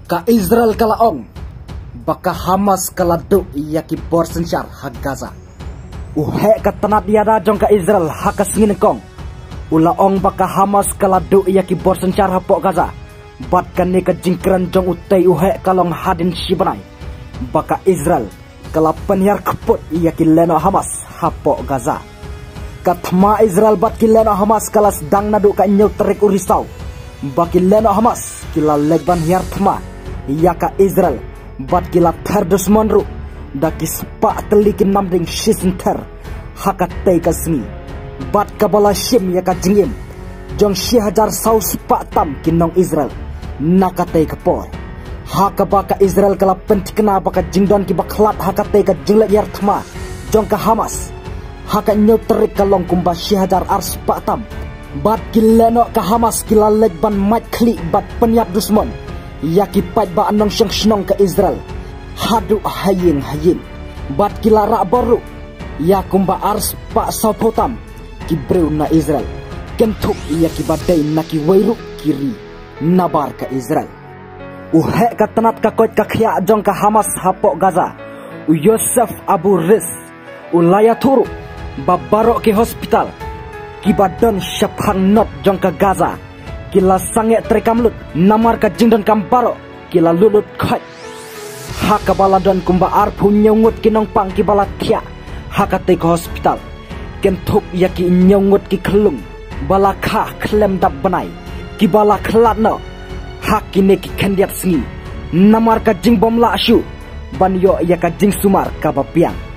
Ka Israel kalaong, baka Hamas kaladu yaki borsensyar ha Gaza. Uhe katanat yada jong ka Israel hakas nginekong. Ulaong baka Hamas kaladu yaki borsensyar ha pok Gaza. Bat kani ka jingkran jong utay uhe kalong hadin shibanay. Baka Israel kalapan yar kaput yaki leno Hamas ha pok Gaza. Katma Israel bat kileno Hamas kalas dang nadu ka nyok terik urisau. Baki leno Hamas kila legban yar tma. Yaka Israel bat kila terdus monru daki spa telikin namding shisinter hakatay kasni bat kabala shim yaka jingim jong shihajar sau spa tam kinong Israel nakatay kapor hakabaka Israel kala pentikna baka jingdon ki baklat hakatay ka jinglek yar tma jong ka Hamas haka nyoterik kalong kumba shihajar ar spa tam bat kileno ka Hamas kila legban mat kli bat penyap dusmon yaki pat ba anong siyang sinong ka Israel hadu hayin bat kilara baru yakumba ars pa saupotam kibreu na Israel kentuk yaki badai naki wairu kiri nabar ka Israel uhe katanat kakot kakya jong ka Hamas hapok Gaza u Yosef Abu Riz ulaya turu babaro ki hospital kibadon syaphan not jong ka Gaza kila sange trekamlut namar ka jingdon kambaro kila lulut khat haka baladon kumba arpu nyongut kinong pang kibala tia haka te ke hospital kentup yaki nyongut ki kelung balakha klem dap banai kibala klatno hakine ki kendiat singi namar ka jingbom la shu banyo yaka jing sumar ka bapiang